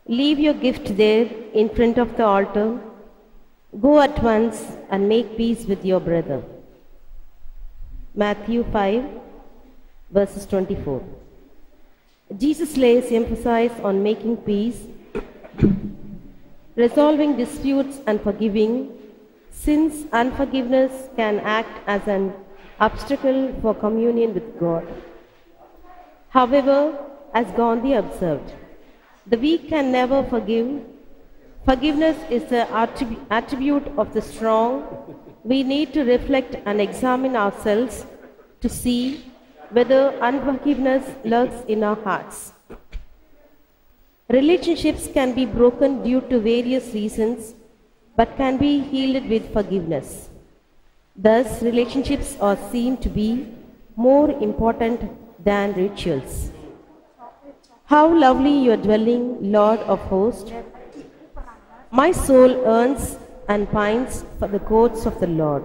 Leave your gift there in front of the altar. Go at once and make peace with your brother. Matthew 5, verses 24. Jesus lays emphasis on making peace, resolving disputes and forgiving, since unforgiveness can act as an obstacle for communion with God. However, as Gandhi observed, the weak can never forgive. Forgiveness is the attribute of the strong. We need to reflect and examine ourselves to see whether unforgiveness lurks in our hearts. Relationships can be broken due to various reasons, but can be healed with forgiveness. Thus, relationships are seen to be more important than rituals. How lovely your dwelling, Lord of hosts! My soul yearns and pines for the courts of the Lord.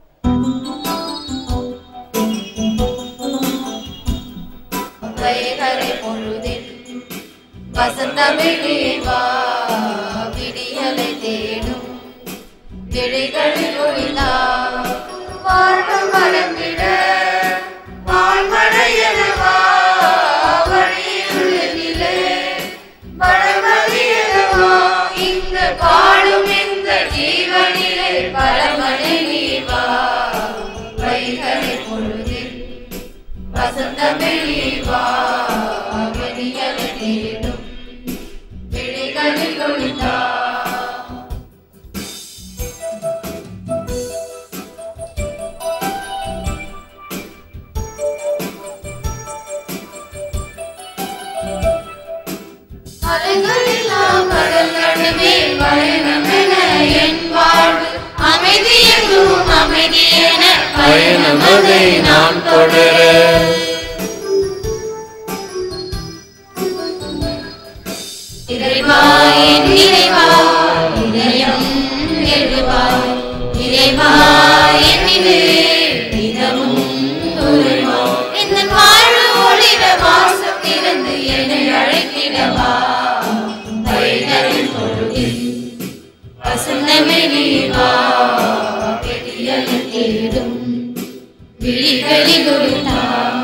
பயணமதை நான் தொடர இறைவா என் இறைவா இதயம் எழுவாய் இறைவா என்னிலே இதமும் உறைவா இந்த வாழ்வு ஒளிர வாசம் திறந்து என்னை அழைத்திடவா வைகளின் பொழுதில் வசந்தமே நீ வா வெளியலை தேடும் விழிகளில் ஒளித்தா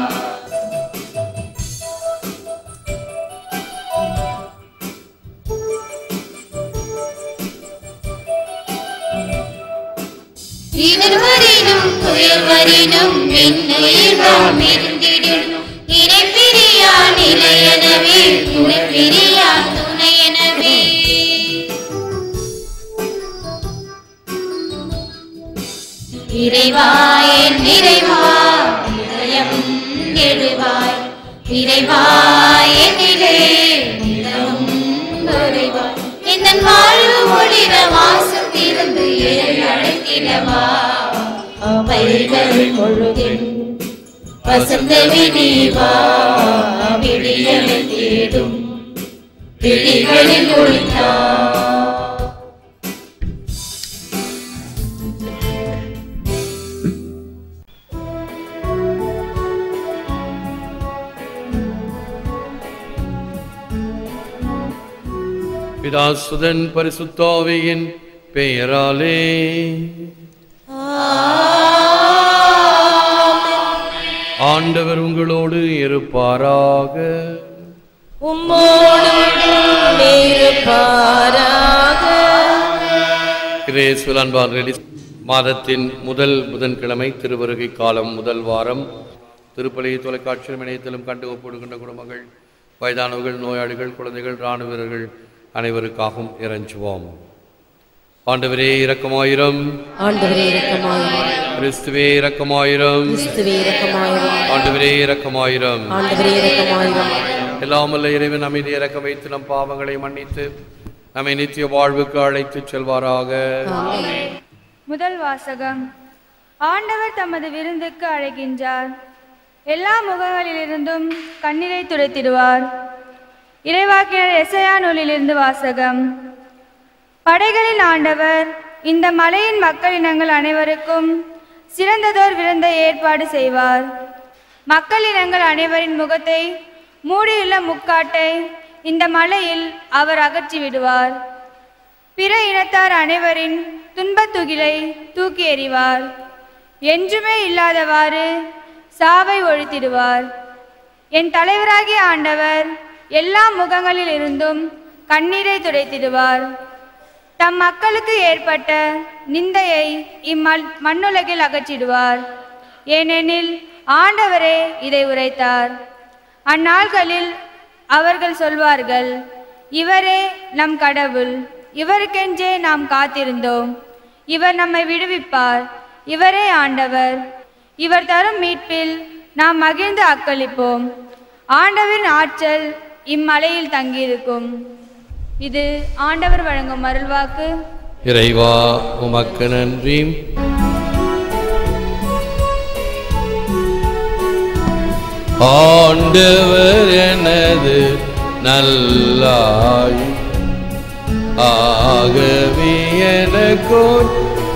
இதர்வரினும் துயர்வரினும் என்னுயிர் நாம் இருந்திடும் இறை பிரியா நிலையனவே துணை பிரியா துணையனவே இறைவா என் இறைவா இதயம் எழுவாய் இறைவா என்னிலே இதமும் உறைவாய் இந்த வாழ்வு ஒளிர வாசம் திறந்து என்னை அழைத்திடவா வைகளின் பொழுதில் வசந்தமே நீ வா விழியலை தேடும் விழிகளில் ஒளித்தா பிதாசுதன் பரிசுத்த ஆவியின் பெயராலே ஆண்டவர் உங்களோடு இருப்பாராக. கிறிஸ்துவில் அன்பார்களே, மாதத்தின் முதல் புதன்கிழமை திருவருகை காலம் முதல் வாரம் திருப்பலி தொலைக்காட்சியிலும் இணையத்திலும் கண்டு ஒப்பிடுகின்ற குடும்பங்கள், வயதானவர்கள், நோயாளிகள், குழந்தைகள், இராணுவ வீரர்கள் அனைவருக்காகவும் இறைஞ்சுவோம். ஆண்டவரே இரக்கமாயிரம், ஆண்டவரே இரக்கமாயிரம், கிறிஸ்துவே இரக்கமாயிரம், கிறிஸ்துவே இரக்கமாயிரம், ஆண்டவரே இரக்கமாயிரம், ஆண்டவரே இரக்கமாயிரம். எல்லாம் வல்ல இறைவன் அமைதி இறக்க வைத்து நம் பாவங்களை மன்னித்து நம்மை நித்திய வாழ்வுக்கு அழைத்து செல்வாராக. முதல் வாசகம். ஆண்டவர் தமது விருந்துக்கு அழைக்கின்றார். எல்லா முகங்களிலிருந்தும் கண்ணீரை துடைத்திடுவார். இறைவாக்கினர் எசையா நூலிலிருந்து வாசகம். படைகளின் ஆண்டவர் இந்த மலையின் மக்களினங்கள் அனைவருக்கும் சிறந்ததோர் விருந்தை ஏற்பாடு செய்வார். மக்களினங்கள் அனைவரின் முகத்தை மூடியுள்ள முக்காட்டை இந்த மலையில் அவர் அகற்றி விடுவார். பிற இனத்தார் அனைவரின் துன்பத்துகிலை தூக்கி எறிவார். என்றுமே இல்லாதவாறு சாவை ஒழித்திடுவார். என் தலைவராகிய ஆண்டவர் எல்லா முகங்களில் இருந்தும் கண்ணீரை துடைத்திடுவார். தம் மக்களுக்கு ஏற்பட்ட நிந்தையை மண்ணுலகில் அகற்றிடுவார். ஏனெனில் ஆண்டவரே இதை உரைத்தார். அந்நாள்களில் அவர்கள் சொல்வார்கள், இவரே நம் கடவுள், இவருக்கென்றே நாம் காத்திருந்தோம். இவர் நம்மை விடுவிப்பார். இவரே ஆண்டவர். இவர் தரும் மீட்பில் நாம் மகிழ்ந்து அக்களிப்போம். ஆண்டவரின் ஆற்றல் இம்மலையில் தங்கியிருக்கும். இது ஆண்டவர் வழங்கும் அருள்வாக்கு. இறைவா உமக்கு நன்றி. ஆண்டவர் எனது நல்லாய், ஆகவே எனக்கோர்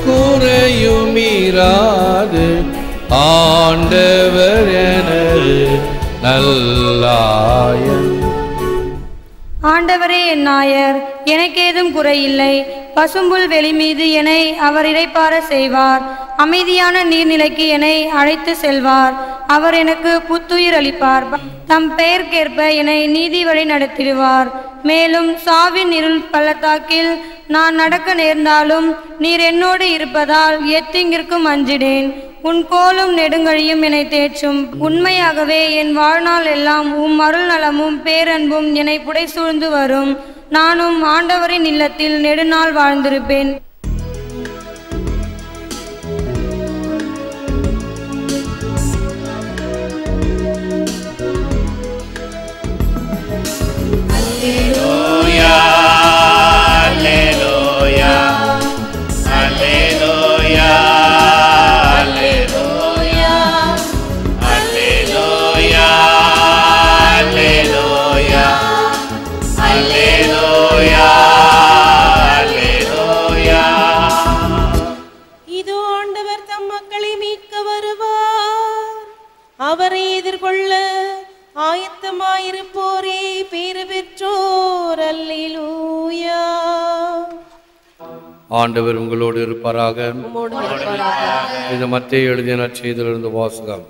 குறையுமிராது. ஆண்டவர் எனது நல்லாயன். ஆண்டவரே என் நாயர், எனக்கேதும் குறையில்லை. பசும்புல் வெளி மீது என்னை அவர் இளைப்பாற செய்வார். அமைதியான நீர்நிலைக்கு என்னை அழைத்து செல்வார். அவர் எனக்கு புத்துயிர் அளிப்பார். தம் பெயர்க்கேற்ப என்னை நீதி வழி நடத்திடுவார். மேலும் சாவின் இருள் பள்ளத்தாக்கில் நான் நடக்க நேர்ந்தாலும் நீர் என்னோடு இருப்பதால் எத்திங்கிற்கும் அஞ்சிடேன். உன் கோலும் நெடுங்கழியும் என்னை தேற்றும். உண்மையாகவே என் வாழ்நாள் எல்லாம் உம் அருள் நலமும் பேரன்பும் என்னை புடை சூழ்ந்து வரும். நானும் ஆண்டவரின் இல்லத்தில் நெடுநாள் வாழ்ந்திருப்பேன். அவரை எதிர்கொள்ள ஆயத்தமாயிருப்போரே பேறு பெற்றோர். அல்லேலூயா. ஆண்டவர் உங்களோடு இருப்பாராக. இந்த மத்தேயு எழுதிய நற்செய்தியிலிருந்து வாசகம்.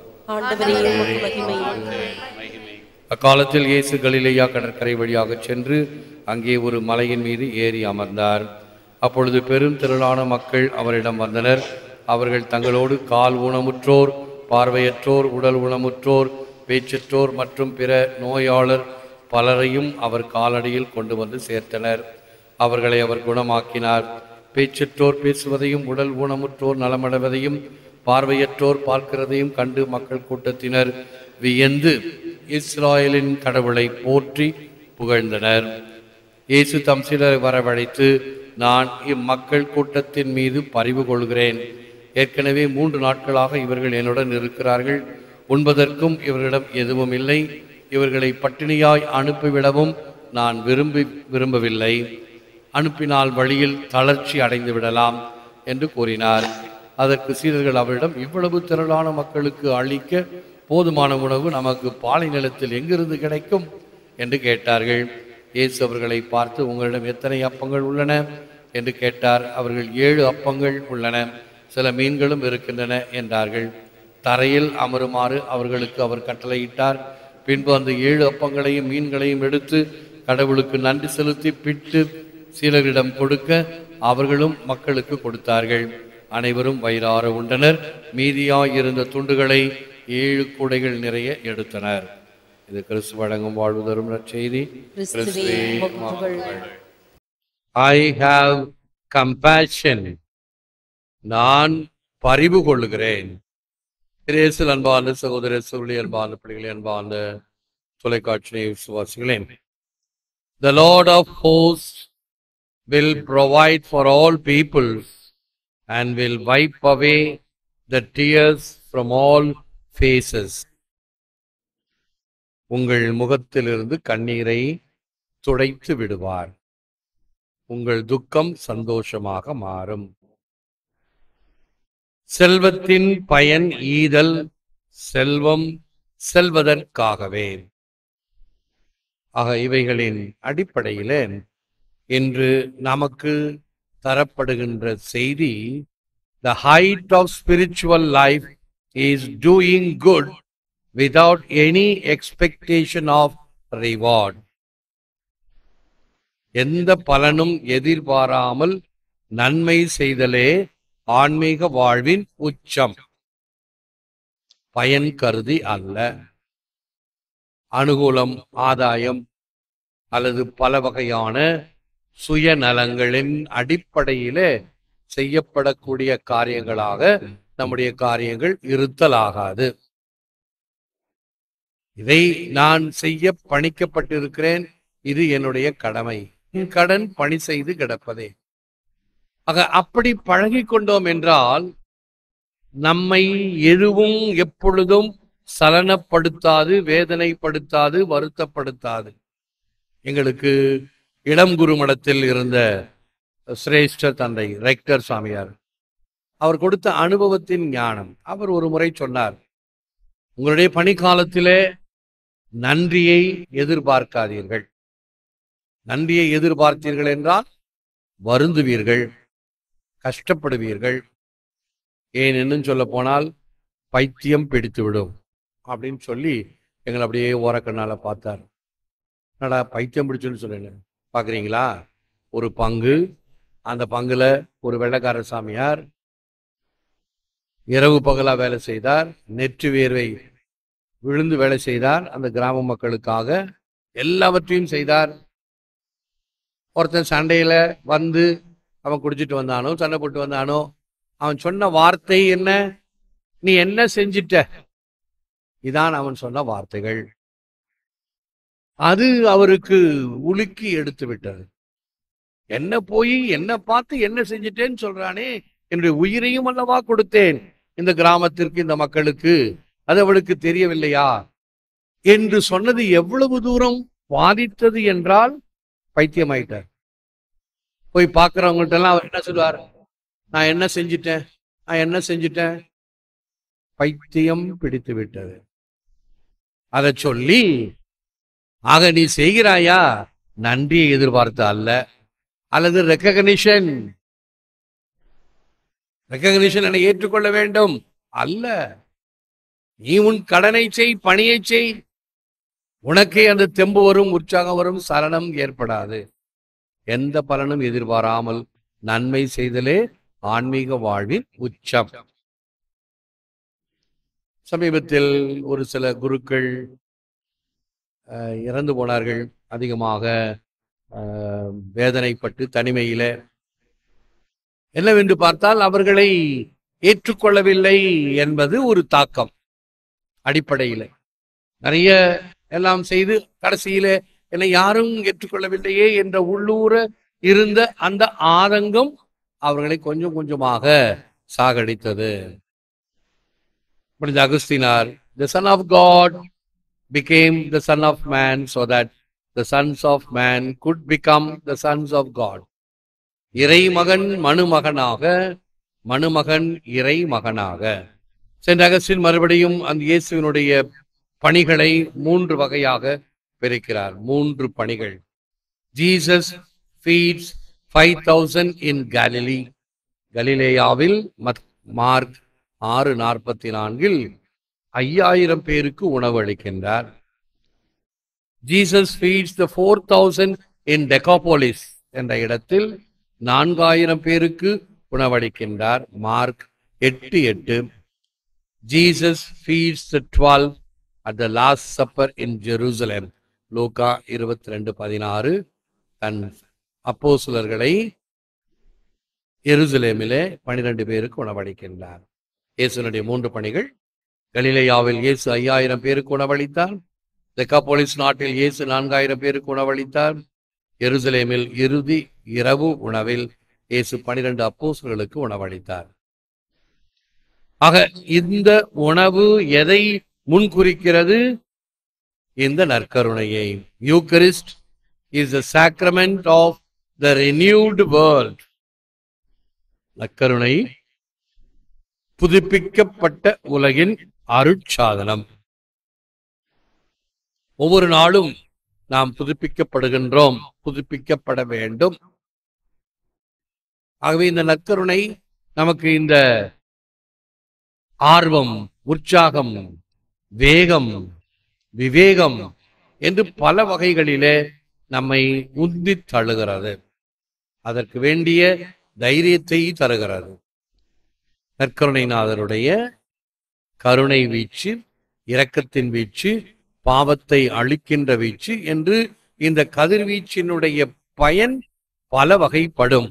அக்காலத்தில் இயேசு கலிலேயா கடற்கரை வழியாக சென்று அங்கே ஒரு மலையின் மீது ஏறி அமர்ந்தார். அப்பொழுது பெரும் திரளான மக்கள் அவரிடம் வந்தனர். அவர்கள் தங்களோடு கால் ஊனமுற்றோர், பார்வையற்றோர், உடல் ஊனமுற்றோர், பேச்சற்றோர் மற்றும் பிற நோயாளர் பலரையும் அவர் காலடியில் கொண்டு வந்து சேர்த்தனர். அவர்களை அவர் குணமாக்கினார். பேச்சற்றோர் பேசுவதையும், உடல் ஊனமுற்றோர் நலமடைவதையும், பார்வையற்றோர் பார்க்கிறதையும் கண்டு மக்கள் கூட்டத்தினர் வியந்து இஸ்ராயலின் கடவுளை போற்றி புகழ்ந்தனர். இயேசு தம் சிலரை வரவழைத்து, நான் இம்மக்கள் கூட்டத்தின் மீது பரிவு கொள்கிறேன். ஏற்கனவே 3 நாட்களாக இவர்கள் என்னுடன் இருக்கிறார்கள். உண்பதற்கும் இவர்களிடம் எதுவும் இல்லை. இவர்களை பட்டினியாய் அனுப்பிவிடவும் நான் விரும்பவில்லை. அனுப்பினால் வழியில் தளர்ச்சி அடைந்து விடலாம் என்று கூறினார். அதற்கு சீடர்கள் அவரிடம், இவ்வளவு திரளான மக்களுக்கு அளிக்க போதுமான உணவு நமக்கு பாலை நிலத்தில் எங்கிருந்து கிடைக்கும் என்று கேட்டார்கள். இயேசு அவர்களை பார்த்து, உங்களிடம் எத்தனை அப்பங்கள் உள்ளன என்று கேட்டார். அவர்கள் 7 அப்பங்கள் உள்ளன, சில மீன்களும் இருக்கின்றன என்றார்கள். தரையில் அமருமாறு அவர்களுக்கு அவர் கட்டளையிட்டார். பின்பு அந்த 7 அப்பங்களையும் மீன்களையும் எடுத்து கடவுளுக்கு நன்றி செலுத்தி பிட்டு சீடரிடம் கொடுக்க அவர்களும் மக்களுக்கு கொடுத்தார்கள். அனைவரும் வயிறார உண்டனர். மீதியாயிருந்த துண்டுகளை 7 கூடைகள் நிறைய எடுத்தனர். இது கிறிஸ்து வழங்கும் வாழ்வு தரும் நற்செய்தி. I have compassion. நான் பரிவு கொள்ளுகிறேன். இயேசுவில் அன்பார்ந்த சகோதர சகோதரி, அன்பார்ந்த பிள்ளைகளே, அன்பார்ந்த தொலைக்காட்சி விசுவாசிகளே, The Lord of hosts will provide for all peoples and will wipe away the tears from all faces. உங்கள் முகத்திலிருந்து கண்ணீரை துடைத்து விடுவார். உங்கள் துக்கம் சந்தோஷமாக மாறும். செல்வத்தின் பயன் ஈதல், செல்வம் செல்வதற்காகவே. ஆக இவைகளின் அடிப்படையில் இன்று நமக்கு தரப்படுகின்ற செய்தி, the height of spiritual life is doing good without any expectation of reward. எந்த பலனும் எதிர்பாராமல் நன்மை செய்தலே ஆன்மீக வாழ்வின் உச்சம். பயன் கருதி அல்ல. அனுகூலம், ஆதாயம் அல்லது பல வகையான சுயநலங்களின் அடிப்படையிலே செய்யப்படக்கூடிய காரியங்களாக நம்முடைய காரியங்கள் இருத்தலாகாது. இதை நான் செய்ய பணிக்கப்பட்டிருக்கிறேன், இது என்னுடைய கடமை, கடன் பணி செய்து கிடப்பதே. ஆக அப்படி பழகி கொண்டோம் என்றால் நம்மை எதுவும் எப்பொழுதும் சலனப்படுத்தாது, வேதனைப்படுத்தாது, வருத்தப்படுத்தாது. எங்களுக்கு இளம் குருமடத்தில் இருந்த சிரேஷ்ட தந்தை ரெக்டர் சாமியார், அவர் கொடுத்த அனுபவத்தின் ஞானம். அவர் ஒரு முறை சொன்னார், உங்களுடைய பணிக்காலத்திலே நன்றியை எதிர்பார்க்காதீர்கள். நன்றியை எதிர்பார்த்தீர்கள் என்றால் வருந்துவீர்கள், கஷ்டப்படுவீர்கள். ஏன் என்னன்னு சொல்ல போனால் பைத்தியம் பிடித்துவிடும் அப்படின்னு சொல்லி எங்களை அப்படியே ஓரக்கண்ணால பார்த்தார். என்னடா பைத்தியம் பிடிச்சுன்னு சொல்லுங்க, பார்க்குறீங்களா? ஒரு பங்கு, அந்த பங்குல ஒரு வெள்ளைக்கார சாமியார் இரவு பகலா வேலை செய்தார், நெற்று வேர்வை விழுந்து வேலை செய்தார், அந்த கிராம மக்களுக்காக எல்லாவற்றையும் செய்தார். ஒருத்தன் சண்டையில வந்து அவன் குடிச்சிட்டு வந்தானோ, சண்டை போட்டு வந்தானோ, அவன் சொன்ன வார்த்தை என்ன? நீ என்ன செஞ்சிட்ட? இதான் அவன் சொன்ன வார்த்தைகள். அது அவருக்கு உலுக்கி எடுத்து விட்டது. என்ன போய் என்ன பார்த்து என்ன செஞ்சிட்டேன்னு சொல்றானே, என்னுடைய உயிரையும் அல்லவா கொடுத்தேன் இந்த கிராமத்திற்கு, இந்த மக்களுக்கு, அது அவளுக்கு தெரியவில்லையா என்று சொன்னது எவ்வளவு தூரம் பாதித்தது என்றால் பைத்தியமாயிட்டார். போய் பார்க்கிறவங்கள்ட்ட எல்லாம் அவர் என்ன சொல்லுவார்? நான் என்ன செஞ்சிட்டேன், நான் என்ன செஞ்சிட்டேன்? பைத்தியம் பிடித்து விட்டது. அதை சொல்லி, ஆக நீ செய்கிறாயா நன்றியை எதிர்பார்த்த அல்ல, அல்லது ரெக்கக்னிஷன் என்னை ஏற்றுக்கொள்ள வேண்டும் அல்ல. நீ உன் கடனை செய், பணியை செய், உனக்கே அந்த தெம்பு வரும், உற்சாகம் வரும், சலனம் ஏற்படாது. எந்த பலனும் எதிர்பாராமல் நன்மை செய்தலே ஆன்மீக வாழ்வின் உச்சம். சமீபத்தில் ஒரு சில குருக்கள் இறந்து போனார்கள். அதிகமாக வேதனைப்பட்டு தனிமையில. என்னவென்று பார்த்தால் அவர்களை ஏற்றுக்கொள்ளவில்லை என்பது ஒரு தாக்கம். அடிப்படையில் நிறைய எல்லாம் செய்து கடைசியில என்னை யாரும் ஏற்றுக்கொள்ளவில்லையே என்ற உள்ளூர இருந்த அந்த ஆதங்கம் அவர்களை கொஞ்சம் கொஞ்சமாக சாகடித்தது. புனித அகஸ்தீனார், the son of God became the son of man so that the sons of man could become the sons of God. இறைமகன் மனுமகனாக, மனுமகன் இறை மகனாக. சென்ற அகஸ்டின் மறுபடியும் அந்த இயேசுவினுடைய பணிகளை 3 வகையாக பிரிக்கிறார். 3 பணிகள். Jesus feeds 5,000 in Galilee. கலிலேயாவில் மார்க் 6:44 5000 பேருக்கு உணவு அளிக்கின்றார். Jesus feeds the 4,000 in Decapolis என்ற இடத்தில் 4000 பேருக்கு உணவளிக்கின்றார். Mark 8:8. Jesus feeds the 12 at the Last Supper in Jerusalem. லூக்கா 22:16. தன் அப்போஸ்தலர்களை எருசலேமிலே 12 பேருக்கு உணவளிக்கின்றார். இயேசுனுடைய 3 பணிகள். கலிலேயாவில் இயேசு 5000 பேருக்கு உணவளித்தார். தெக்காபோலிஸ் நாட்டில் இயேசு 4000 பேருக்கு உணவளித்தார். எருசலேமில் இறுதி இரவு உணவில் இயேசு 12 அப்போஸ்தலர்களுக்கு உணவளித்தார். ஆக இந்த உணவு எதை முன்குறிக்கிறது? இந்த நற்கருணையை. Eucharist is the sacrament of the renewed world. நற்கருணை புதுப்பிக்கப்பட்ட உலகின் அருட்சாதனம். ஒவ்வொரு நாளும் நாம் புதுப்பிக்கப்படுகின்றோம், புதுப்பிக்கப்பட வேண்டும். ஆகவே இந்த நற்கருணை நமக்கு இந்த ஆர்வம், உற்சாகம், வேகம், விவேகம் என்று பல வகைகளிலே நம்மை உந்தி தள்ளுகிறது. அதற்கு வேண்டிய தைரியத்தை தருகிறது. நற்கருணைநாதருடைய கருணை வீச்சு, இரக்கத்தின் வீச்சு, பாவத்தை அழிக்கின்ற வீச்சு என்று இந்த கதிர்வீச்சினுடைய பயன் பல வகைப்படும்.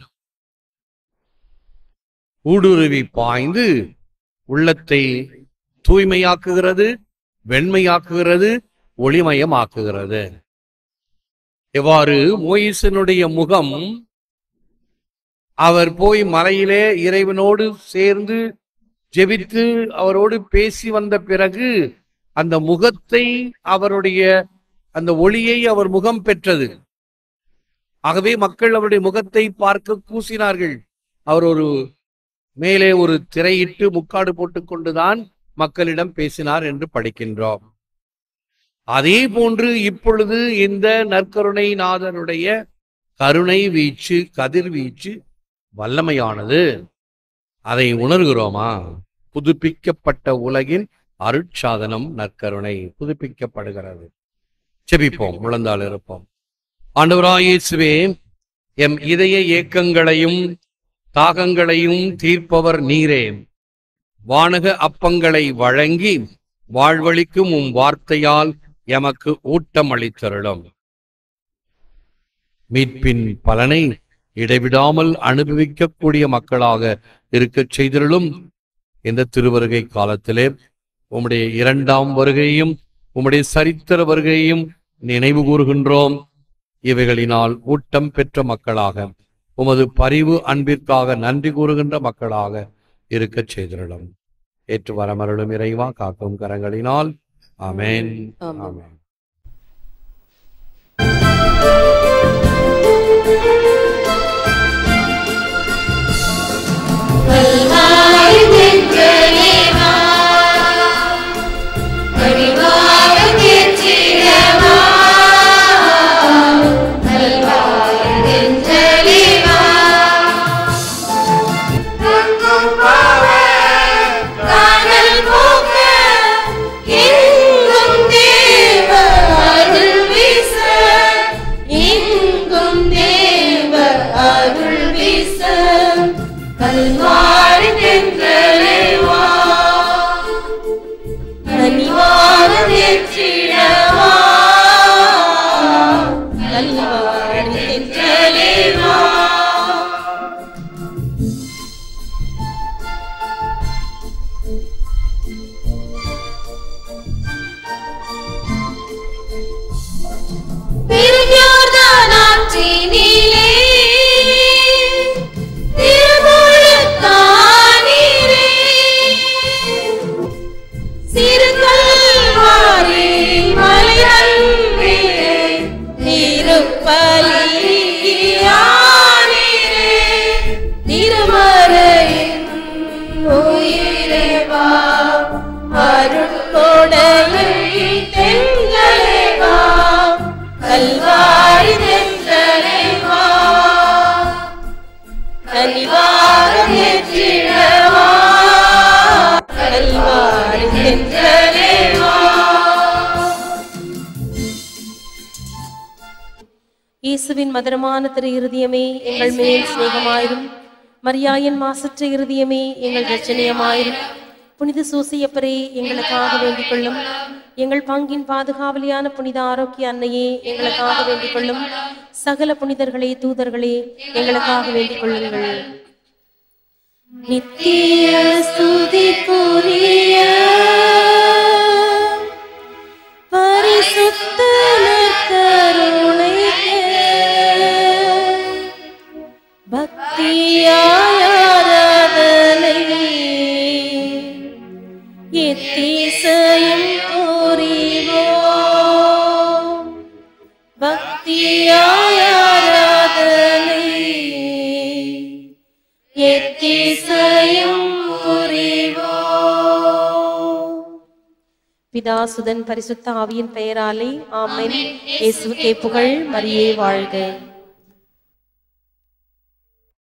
ஊடுருவி பாய்ந்து உள்ளத்தை தூய்மையாக்குகிறது, வெண்மையாக்குகிறது, ஒளிமயமாக்குகிறது. எவ்வாறு மோயிசனுடைய முகம் அவர் போய் மலையிலே இறைவனோடு சேர்ந்து ஜெபித்து அவரோடு பேசி வந்த பிறகு அந்த முகத்தை, அவருடைய அந்த ஒளியை அவர் முகம் பெற்றது. ஆகவே மக்கள் அவருடைய முகத்தை பார்க்க கூசினார்கள். அவர் ஒரு மேலே ஒரு திரையிட்டு முக்காடு போட்டுக் கொண்டுதான் மக்களிடம் பேசினார் என்று படிக்கின்றோம். அதே போன்று இப்பொழுது இந்த நற்கருணை நாதனுடைய கருணை வீச்சு, கதிர்வீச்சு வல்லமையானது. அதை உணர்கிறோமா? புதுப்பிக்கப்பட்ட உலகின் அருட்சாதனம் நற்கருணை புதுப்பிக்கப்படுகிறது. செபிப்போம், முழந்தாள் இருப்போம். ஆண்டவராகிய இயேசுவே, எம் இதய ஏக்கங்களையும் தாகங்களையும் தீர்ப்பவர் நீரே. வானக அப்பங்களை வழங்கி வாழ்வளிக்கும் உம் வார்த்தையால் எமக்கு ஊட்டம் அளித்தருளும். மீட்பின் பலனை இடைவிடாமல் அனுபவிக்கக்கூடிய மக்களாக இருக்கச் செய்திருளும். இந்த திருவருகை காலத்திலே உம்முடைய 2ஆம் வருகையும் உம்முடைய சரித்திர வருகையும் நினைவு கூறுகின்றோம். இவைகளினால் ஊட்டம் பெற்ற மக்களாக, உமது பரிவு அன்பிற்காக நன்றி கூறுகின்ற மக்களாக இருக்கச் செய்திருளும். ஏற்று வரமருளும் இறைவா, காக்கும் கரங்களினால். ஆமென். ஆமென். இயேசுவின் மதுரமான திரு இருதயமே எங்கள் மேல் சிநேகமாயிரும். மரியாயின் மாசற்ற இருதயமே எங்கள் இரட்சணியமாயிரும். புனித சூசியப்பரே எங்களுக்காக வேண்டிக் கொள்ளும். எங்கள் பங்கின் பாதுகாவலியான புனித ஆரோக்கிய அன்னையே எங்களுக்காக வேண்டிக் கொள்ளும். சகல புனிதர்களே, தூதர்களே எங்களுக்காக வேண்டிக் கொள்ளுங்கள். நித்திய ஸ்துதிக்குரிய பரிசுத்த நற்கருணைக்கு பக்தியாய் ஆராதனை எத்திசையும் புரிவோம். பக்தியாய் ஆராதனை எத்திசையும் புரிவோம். பிதா சுதன் பரிசுத்த ஆவியின் பெயராலே ஆமென். இயேசுவுக்கே புகழ், மரியே வாழ்க.